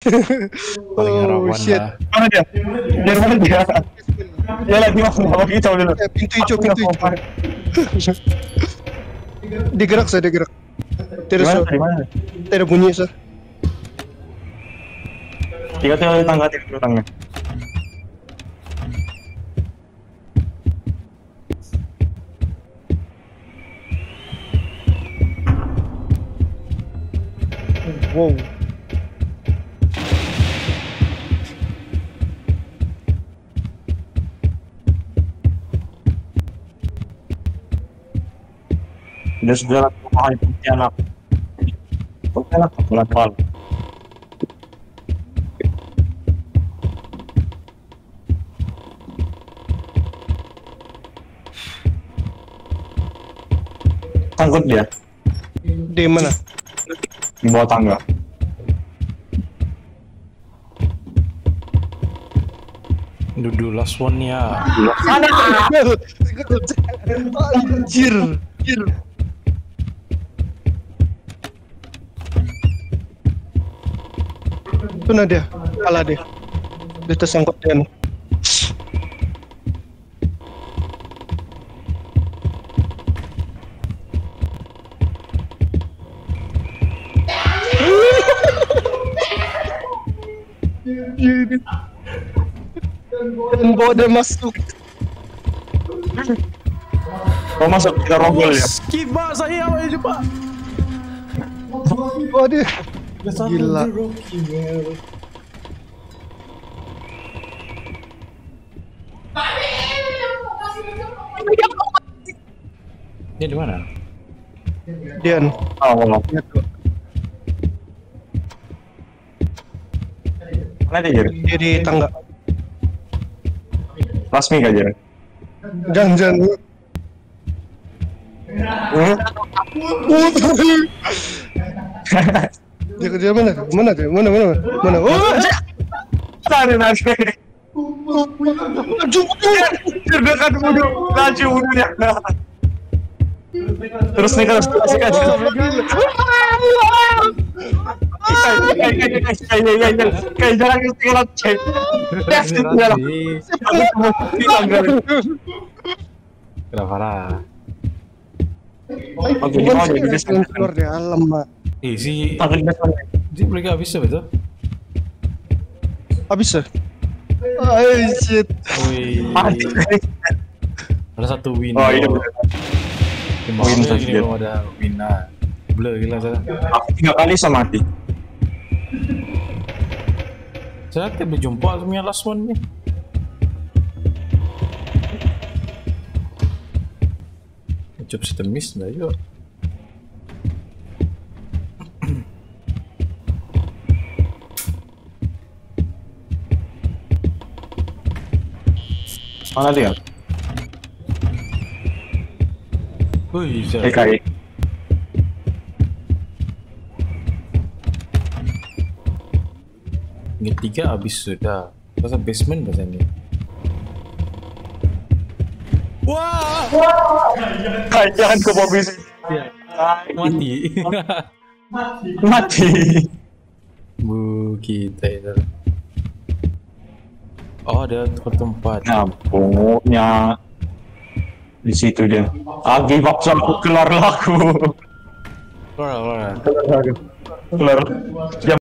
Paling Oh harapan shit. lah. Mana dia? Dari mana dia? Dia lagi mau kicau dulu. Pintu hijau, pintu hijau. Digerak saya, digerak. Tidak Di mana? so, Di mana? tidak bunyi sah. Tiga tangga. Wow. Dia sudah lakukan Pontianak. Pontianak pelan-pelan. Sangkut dia Di mana? di bawah tangga. Duduk last one ya. Anjir. Anjir. Itu nah dia, kalah dia. Dia tersangkut dia. Dan bawa dia masuk. Kau masuk kita rombol ya. Skip pak saya apa ya coba? Bawa dia. Gila. Dia di mana? Dian. Oh, wow. Mana dia jadi? Dia di tangga. Lasmi gak jadi? Jangan. Dia mana? Mana dia? Mana? Oh, Tarik nanti. Terdekat dulu, laju dulunya. Terus nih kalau kasih. Kayak jangan ketinggalan cek. Kenapa lah? Oke, di bawah jadi bisa. keluar di alam, Mak. Si Tarik depan. dia mereka habis apa itu? Habis ya? Oh shit. Wih, Mati. ada satu win. Oh iya bener. Win Win saja. ini belum ada win. Blur gila saya. Aku 3 kali sama mati. Saya tiap berjumpa sama yang last one nih. Coba sistem miss dah juga. Mana dia? Wih, saya. PKI. Yang tiga habis sudah. Pasal basement bahasa ini. Wah, Jangan ke mobil sih. mati. Mati. Bu kita itu. Oh, ada tempat. Nah, punya di situ dia. Agi bakso aku kelar laku. Keluar. Kelar. Jam